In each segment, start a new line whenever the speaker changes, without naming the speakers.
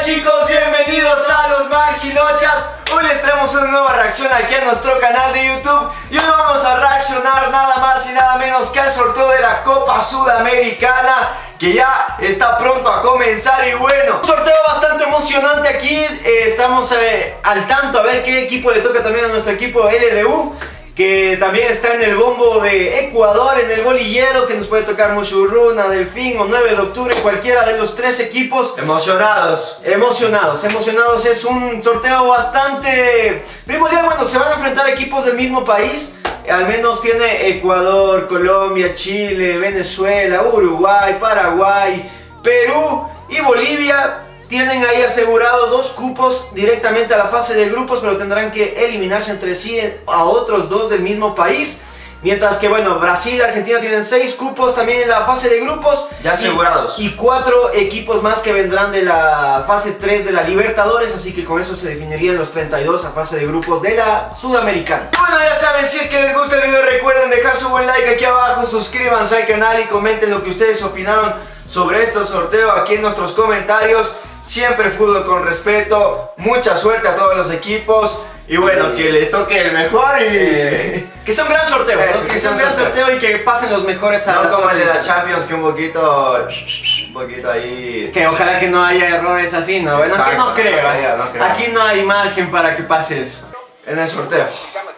chicos, bienvenidos a los Magilochas. Hoy les traemos una nueva reacción aquí a nuestro canal de YouTube. Y hoy vamos a reaccionar nada más y nada menos que al sorteo de la Copa Sudamericana, que ya está pronto a comenzar. Y bueno, un sorteo bastante emocionante aquí. Estamos al tanto a ver qué equipo le toca también a nuestro equipo LDU, que también está en el bombo de Ecuador, en el bolillero, que nos puede tocar Mushuruna, Delfín o 9 de octubre, cualquiera de los tres equipos. Emocionados. Es un sorteo bastante primordial. Bueno, se van a enfrentar equipos del mismo país. Al menos tiene Ecuador, Colombia, Chile, Venezuela, Uruguay, Paraguay, Perú y Bolivia. Tienen ahí asegurados 2 cupos directamente a la fase de grupos, pero tendrán que eliminarse entre sí a otros 2 del mismo país. Mientras que, bueno, Brasil y Argentina tienen 6 cupos también en la fase de grupos.
Ya asegurados.
Y 4 equipos más que vendrán de la fase 3 de la Libertadores. Así que con eso se definirían los 32 a fase de grupos de la Sudamericana. Bueno, ya saben, si es que les gusta el video, recuerden dejar su buen like aquí abajo. Suscríbanse al canal y comenten lo que ustedes opinaron sobre este sorteo aquí en nuestros comentarios. Siempre fútbol con respeto, mucha suerte a todos los equipos y bueno, que les toque el mejor y que sea un gran sorteo, ¿no? Que sea un gran sorteo y que pasen los mejores a
no como el de la Champions, que un poquito ahí...
Que ojalá que no haya errores así, ¿no? Bueno, que no creo.
No creo.
Aquí no hay margen para que pase eso. En el sorteo.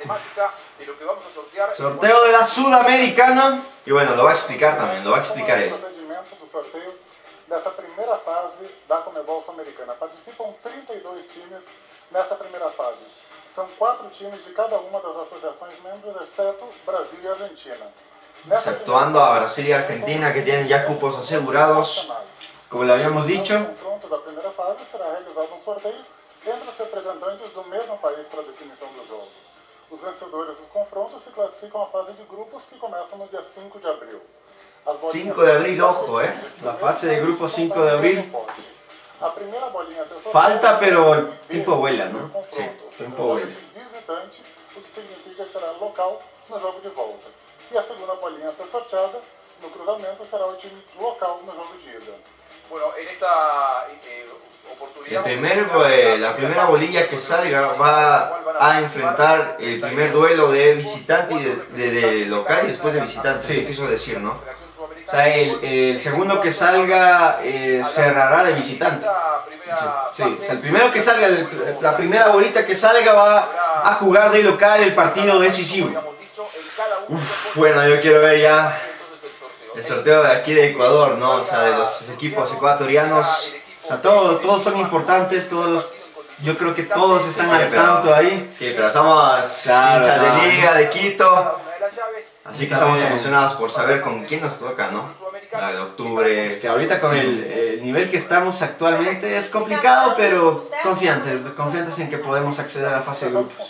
Sorteo de la Sudamericana.
Y bueno, lo va a explicar también, lo va a explicar él.
Nessa primeira fase da Conmebol Sul-Americana. Participam 32 times nessa primeira fase. São 4 times de cada uma das associações membros, exceto Brasil y Argentina.
Exceptuando a Brasil y Argentina, que tienen ya cupos asegurados, como le habíamos dicho.
No confronto da primeira fase será realizado sorteio entre os representantes do mesmo país para a definição dos jogos. Os vencedores dos confrontos se classificam à fase de grupos, que começa no dia 5 de abril.
5 de abril, ojo,
La fase de grupo 5 de abril.
A primeira bolinha a ser sorteada,
Falta, pero el tiempo vuela, ¿no?
Sí,
tiempo vuela.
Visitante, o que significa que será local no jogo de volta. E a segunda bolinha a ser sorteada no cruzamento será o time local no jogo de ida.
Bueno, en esta
oportunidad, la primera bolilla que salga va a enfrentar el primer duelo de visitante y de local y después de visitante. Sí, quiso decir, ¿no?
O sea, el segundo que salga cerrará de visitante. Sí. O sea, el primero que salga, la primera bolita que salga va a jugar de local el partido decisivo.
Bueno, yo quiero ver ya el sorteo de aquí de Ecuador, ¿no? O sea, de los equipos ecuatorianos.
O sea, todos son importantes, yo creo que todos están al tanto ahí.
Sí, pero somos hinchas de Liga, de Quito. Así que estamos emocionados por saber con quién nos toca, ¿no? La de octubre.
Es que ahorita con el nivel que estamos actualmente es complicado, pero confiantes en que podemos acceder a la fase de grupos.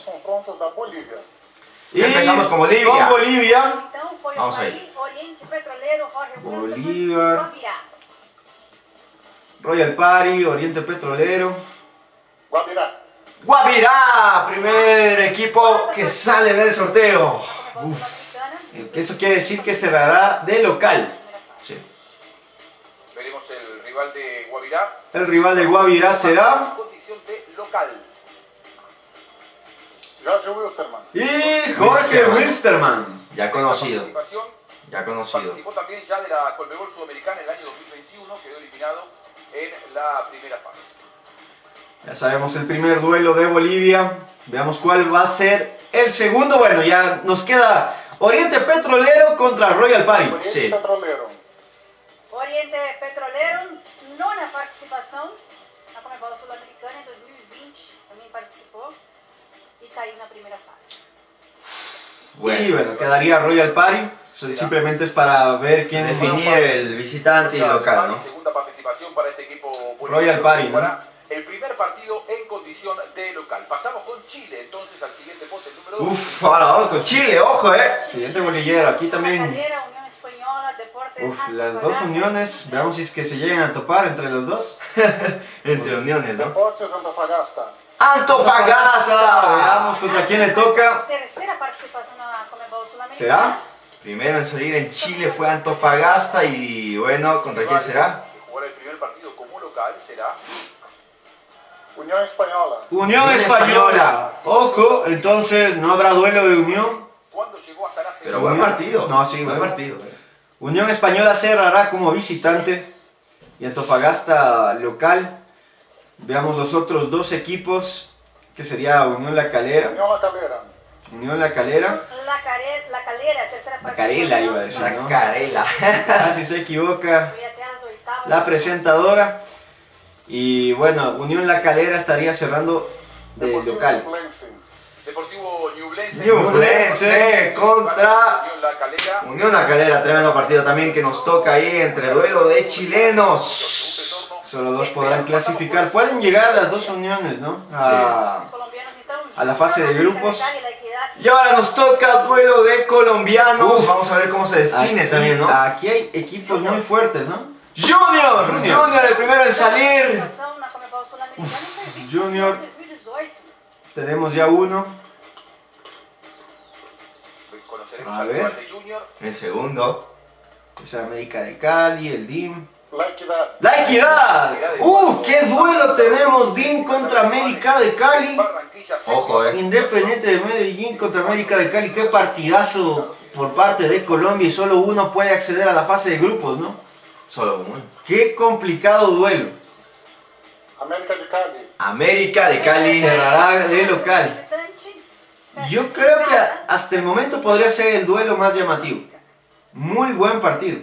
Y empezamos con Bolivia.
Con Bolivia.
Vamos a ir.
Bolívar. Royal Party, Oriente Petrolero. Guavirá, primer equipo que sale del sorteo. Eso quiere decir que cerrará de local.
Sí.
Veremos el rival de Guavirá.
El rival de Guavirá será
Condición de local.
Jorge Wilstermann.
Y Jorge Wilstermann.
Ya conocido.
Participó también ya de la Conmebol Sudamericana en el año 2021, quedó eliminado en la primera fase.
Ya sabemos el primer duelo de Bolivia. Veamos cuál va a ser el segundo. Bueno, ya nos queda Oriente Petrolero contra Royal Party.
Sí.
Oriente Petrolero, nona participação na Conmebol Sul-Americana em 2020, também participou e está aí na primeira fase.
Y bueno, quedaría Royal Party. Simplemente es para ver quién
definir el visitante y local, ¿no?
Segunda participación para este equipo
Royal Party, ¿no?
El primer partido en condición de local. Pasamos con Chile entonces al siguiente pote, el número 2.
Uf, ahora vamos con Chile, ojo,
Siguiente bolillero, aquí también.
Uf,
las dos uniones, veamos si es que se llegan a topar entre los dos.
Entre uniones, ¿no?
Deportes Antofagasta.
Antofagasta, veamos contra quién le toca.
Tercera participación na Conmebol Sul-Americana.
¿Será?
Primero en salir en Chile fue Antofagasta y bueno, ¿contra quién será?
Jugar el primer partido como local será
União Espanhola.
Unión Española. Ojo, entonces no habrá duelo de Unión.
Cuando llegó hasta la
Pero
segunda
buen partido.
No, sí,
buen
bueno.
partido.
Unión Española cerrará como visitante y Antofagasta local. Veamos los otros dos equipos, que sería Unión La Calera.
União La Calera.
Unión La Calera.
La Calera, tercera
La Carela iba a
participación.
decir,
La
¿no?
Carela.
Casi se equivoca
Voy até as oitavas.
la presentadora. Y bueno, Unión La Calera estaría cerrando de
Deportivo
local.
Ñublense.
Deportivo Ñublense.
Ñublense contra
Unión La Calera.
Unión La Calera. Tremendo partido también que nos toca ahí entre duelo de chilenos.
Solo dos podrán clasificar. Pueden llegar las dos uniones, ¿no?
Os colombianos, então,
a la fase de grupos.
América de Cali, La Equidad.
Y ahora nos toca duelo de colombianos. Vamos a ver cómo se define
Aquí-
también, ¿no?
Aquí hay equipos muy fuertes, ¿no?
Junior. Junior, el primero en salir.
Participação na Comebol Sul-Americana foi visto
Junior.
em 2018.
Tenemos ya uno.
Conoceremos
A
al
ver.
rival de Junior.
El segundo.
Es América de Cali, el DIM.
La Equidad.
¡La Equidad! ¡Qué duelo tenemos! DIM contra América de Cali.
Barranquilla.
Ojo,
Independiente de Medellín contra América de Cali. ¡Qué partidazo por parte de Colombia! Y solo uno puede acceder a la fase de grupos, ¿no?
Solo uno.
¡Qué complicado duelo!
América de Cali.
América de Cali.
Cerrará de local.
Visitante.
Yo creo que hasta el momento podría ser el duelo más llamativo. Muy buen partido.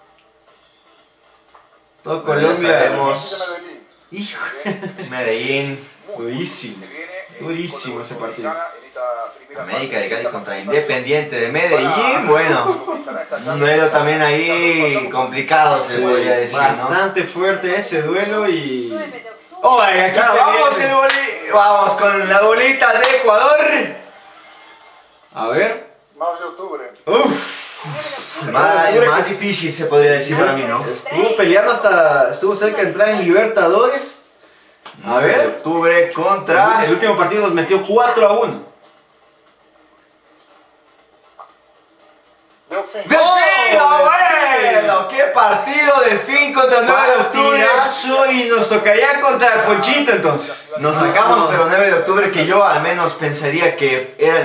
Todo
Pues ya
Colombia.
sabemos.
De Medellín.
Hijo,
Se
durísimo.
viene
Durísimo ese partido.
América de Cali contra Independiente de Medellín. Bueno, un duelo también ahí complicado, se podría decir, ¿no?
Bastante fuerte ese duelo y...
9 de octubre.
¡Oh, aquí
Ya,
se
vamos,
viene!
vamos con la bolita de Ecuador.
A ver.
9 de octubre.
Uf,
9 de octubre.
Más difícil se podría decir para mí, ¿no?
estuvo peleando hasta... Estuvo cerca de entrar en Libertadores. A
De
ver.
octubre contra.
El último partido nos metió 4-1.
Delfim.
¡Delfín! ¡Bueno! ¡Qué partido! Delfín contra el 9 de octubre.
Partidazo y nos tocaría contra el Ponchito entonces.
Nos sacamos, pero 9 de octubre que yo al menos pensaría que era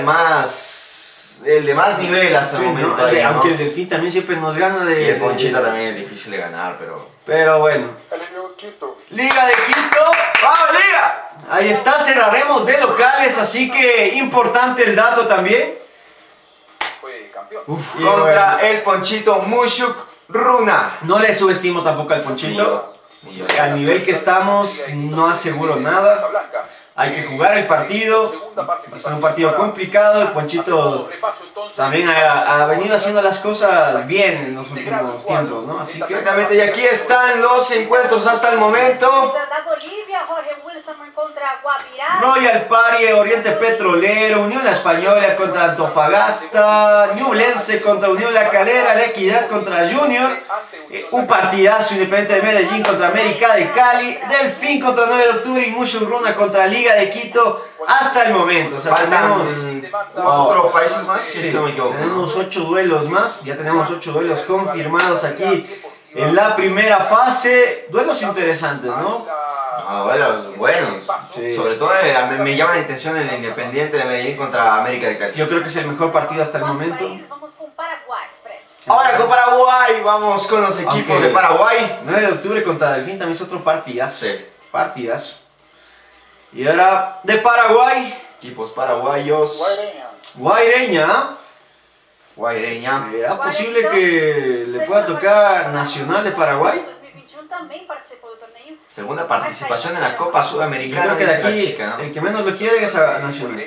el de más nivel hasta el
Sí,
momento.
¿no?
ahí, ¿no?
Aunque el Delfín también siempre nos gana de...
Y el Ponchita también es difícil de ganar, pero.
Pero bueno.
LDU Quito.
Liga de Quito.
¡Vamos, Liga!
Ahí está, cerraremos de locales, así que importante el dato también.
Fue campeón.
Y
Contra
bueno,
el Ponchito Mushuk Runa.
no le subestimo tampoco al Ponchito.
Y yo.
Al nivel que estamos, no aseguro nada.
Casablanca.
Hay que jugar el partido. Va a ser un partido complicado. El Ponchito también ha venido haciendo las cosas bien en los últimos tiempos, ¿no? Así que...
Exactamente, y aquí están los encuentros hasta el momento.
Da Bolívia, Jorge Wilson contra Guabirá.
Royal Party, Oriente Petrolero, Unión La Española contra Antofagasta, Ñublense contra Unión La Calera, La Equidad contra Junior, un partidazo Independiente de Medellín contra América de Cali, Delfín contra 9 de octubre y Mushuk Runa contra Liga de Quito hasta el momento. O sea,
Faltan
tenemos
4 países más, si no me equivoco.
tenemos 8 duelos más, ya tenemos 8 duelos confirmados aquí en la primera fase. Duelos interesantes, ¿no?
Bueno,
Sí.
sobre todo me llama la atención el Independiente de Medellín contra América de Cali.
Yo creo que es el mejor partido hasta el momento.
Vamos con Paraguay, Fred.
Ahora con Paraguay, vamos con los equipos
Aunque-
de Paraguay.
9 de octubre contra Delfín también es otro partidazo.
Sí,
Partidazo. Y ahora de Paraguay,
equipos paraguayos.
Guaireña.
Guaireña.
Guaireña.
¿Será posible que le pueda tocar Nacional de Paraguay?
2021 también participó del torneo.
Segunda participación en la Copa
Yo
Sudamericana.
creo que de
dice la
aquí
chica, ¿no?
el que menos lo quiere es a Nacional.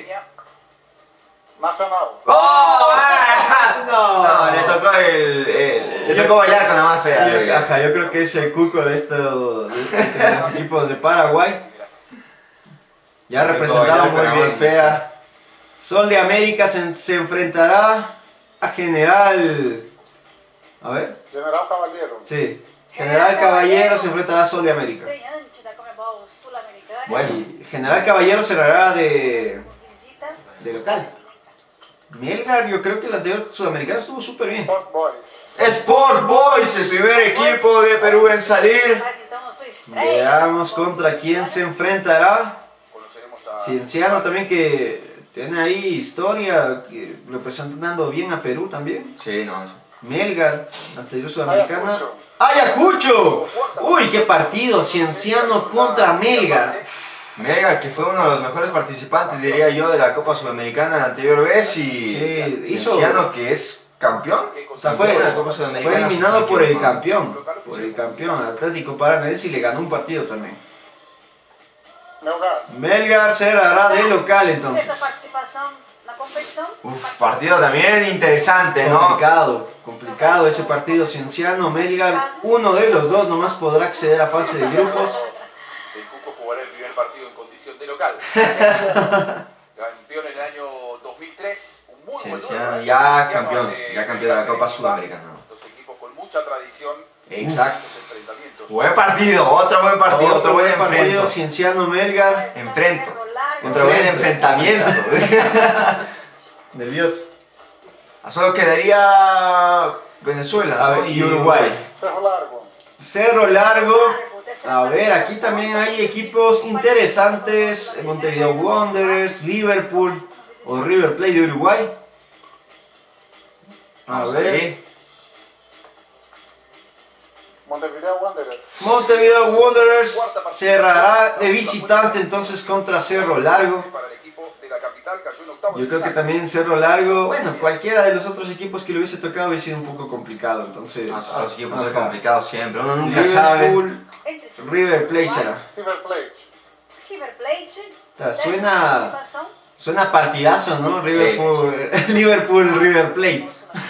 Nacional.
¡Oh!
No.
Le tocó le tocó bailar con la más fea.
Ajá, yo creo que es el cuco de estos de los equipos de Paraguay. Ya
Le tocó
representado
bailar
muy
con la
bien.
más fea.
Sol de América se enfrentará a General... A ver,
General Caballero.
sí. General Caballero se enfrentará a Sol de América.
Estreante da Comebol Sul-Americana.
Bueno.
Y General Caballero cerrará de
Visita.
local. Melgar, yo creo que el anterior sudamericano estuvo súper bien.
Sport Boys.
Sport Boys, el primer equipo de Perú en salir.
Faz então a sua estreia.
Veamos contra quién se enfrentará.
Conoceremos a...
Cienciano también, que tiene ahí historia, representando bien a Perú también.
Sí, no.
Melgar, anterior sudamericana.
Ayacucho.
¡Ayacucho! Uy, qué partido, Cienciano contra Melgar.
Melgar, que fue uno de los mejores participantes, diría yo, de la Copa Sudamericana la anterior vez. Y
Sí, hizo-
Cienciano, que es campeón.
O sea, fue
de la Copa Sudamericana.
eliminado
si no me
por el
equivoco.
campeón, Atlético Paranaense, y le ganó un partido también.
Melgar.
Melgar cerrará de local
Sexta
entonces.
participação na competição.
Uf, partido también interesante, ¿no?
Complicado ese partido. Cienciano, Melgar, uno de los dos nomás podrá acceder a fase de grupos.
El Cuco jugará el primer partido en condición de local. Campeón en el año 2003. Un muy buen
Cienciano,
logro.
ya
Cienciano
campeón de la Copa
Equipa,
Sudamericana.
Dos equipos con mucha tradición.
Exacto.
Los enfrentamientos.
Buen partido, otro buen partido, otro buen enfrento.
Cienciano, Melgar.
Enfrento.
Cerro
Otro buen enfrentamiento.
Nervioso.
Solo quedaría Venezuela,
A
¿no?
ver, y Uruguay.
Cerro Largo.
Cerro Largo. A ver, aquí también hay equipos interesantes. Montevideo Wanderers, Liverpool o River Plate de Uruguay. A
Vamos
ver.
ahí.
Montevideo Wanderers.
Montevideo Wanderers cerrará de visitante entonces contra Cerro Largo.
Para el equipo de la capital cayó en octavos
Yo
de
creo que
final.
también Cerro Largo, bueno, cualquiera de los otros equipos que le hubiese tocado hubiese sido un poco complicado, entonces.
Todos los equipos son
ajá.
complicados siempre, uno nunca sabe.
Liverpool,
Entre
River Plate será.
River Plate.
River Plate.
sea,
Décima
suena,
participação.
suena partidazo, ¿no? Liverpool, River Plate.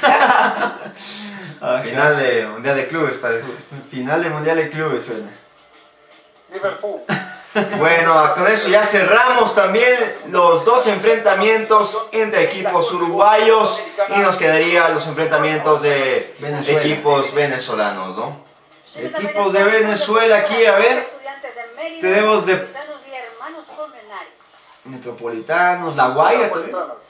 Ajá.
Final de Mundial de Clubes, parece.
Final de Mundial de Clubes suena.
Liverpool.
Bueno, con eso ya cerramos también los dos enfrentamientos entre equipos uruguayos y nos quedarían los enfrentamientos de
Venezuela.
equipos venezolanos, ¿no?
Equipos de Venezuela aquí, a ver.
Estudiantes de Mérida,
Tenemos de-
Metropolitanos y Hermanos Colmenares.
Metropolitanos, La Guaira también.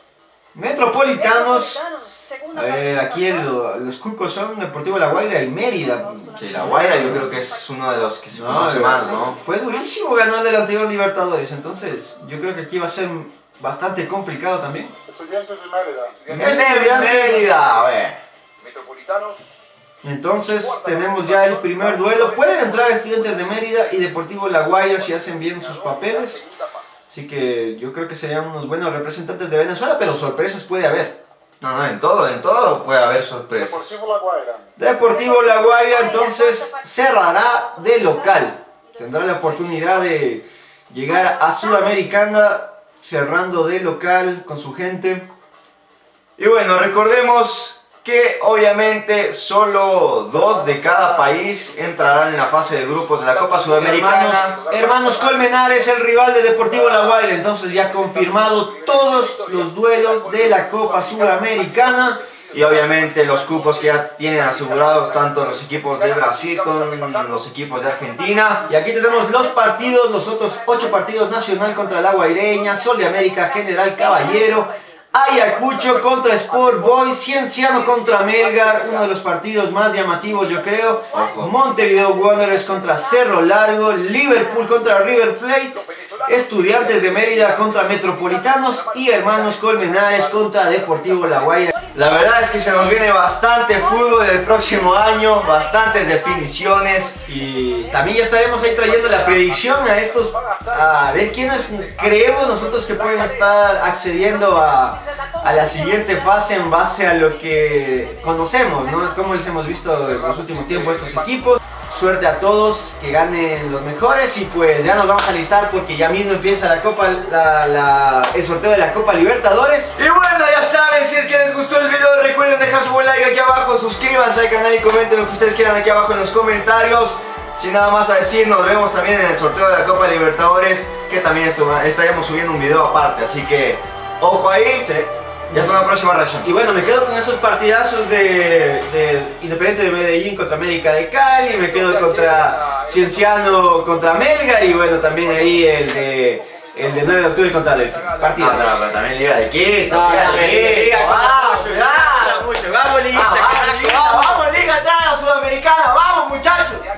Metropolitanos.
Metropolitanos.
Segunda
A ver, aquí
participación.
los cucos son Deportivo La Guaira y Mérida.
Sí, La Guaira yo creo que es uno de los que se conoce más, ¿no?
Fue durísimo ganarle al anterior Libertadores, entonces yo creo que aquí va a ser bastante complicado también.
Estudiantes de Mérida.
Es de Mérida, a ver.
Metropolitanos.
Entonces tenemos ya el primer duelo. Pueden entrar Estudiantes de Mérida y Deportivo La Guaira si hacen bien sus papeles.
Segunda fase.
Así que yo creo que serían unos buenos representantes de Venezuela, pero sorpresas puede haber.
No, en todo puede haber sorpresas.
Deportivo La Guaira.
Deportivo La Guaira entonces cerrará de local. Tendrá la oportunidad de llegar a Sudamericana cerrando de local con su gente.
Y bueno, recordemos que obviamente solo 2 de cada país entrarán en la fase de grupos de la Copa Sudamericana.
Hermanos Colmenares, el rival de Deportivo La Guaira. Entonces ya confirmado todos los duelos de la Copa Sudamericana.
Y obviamente los cupos que ya tienen asegurados tanto los equipos de Brasil como los equipos de Argentina.
Y aquí tenemos los partidos, los otros 8 partidos: Nacional contra La Guaireña, Sol de América, General Caballero, Ayacucho contra Sport Boys, Cienciano contra Melgar, uno de los partidos más llamativos yo creo.
Ojo.
Montevideo Wanderers contra Cerro Largo, Liverpool contra River Plate, Estudiantes de Mérida contra Metropolitanos y Hermanos Colmenares contra Deportivo La Guaira.
La verdad es que se nos viene bastante fútbol el próximo año, bastantes definiciones.
Y también ya estaremos ahí trayendo la predicción a estos, a ver quiénes creemos nosotros que pueden estar accediendo a la siguiente fase en base a lo que conocemos, ¿no? Como les hemos visto en los últimos tiempos estos equipos. Suerte a todos, que ganen los mejores y pues ya nos vamos a alistar porque ya mismo empieza la Copa, el sorteo de la Copa Libertadores.
Y bueno, ya saben, si es que les gustó el video, recuerden dejar su buen like aquí abajo, suscríbanse al canal y comenten lo que ustedes quieran aquí abajo en los comentarios. Sin nada más a decir, nos vemos también en el sorteo de la Copa Libertadores, que también estaremos subiendo un video aparte, así que ojo ahí, ya es una próxima reacción.
Y bueno, me quedo con esos partidazos de Independiente de Medellín contra América de Cali, me quedo contra Cienciano contra Melgar y bueno, también ahí el
el de 9 de octubre contra el partido.
No, pero también Liga de Quito.
No,
Liga de
también
Quito.
Liga,
Vamos,
mucho, vamos, Liguita,
vamos, Liga, Sudamericana, vamos muchachos.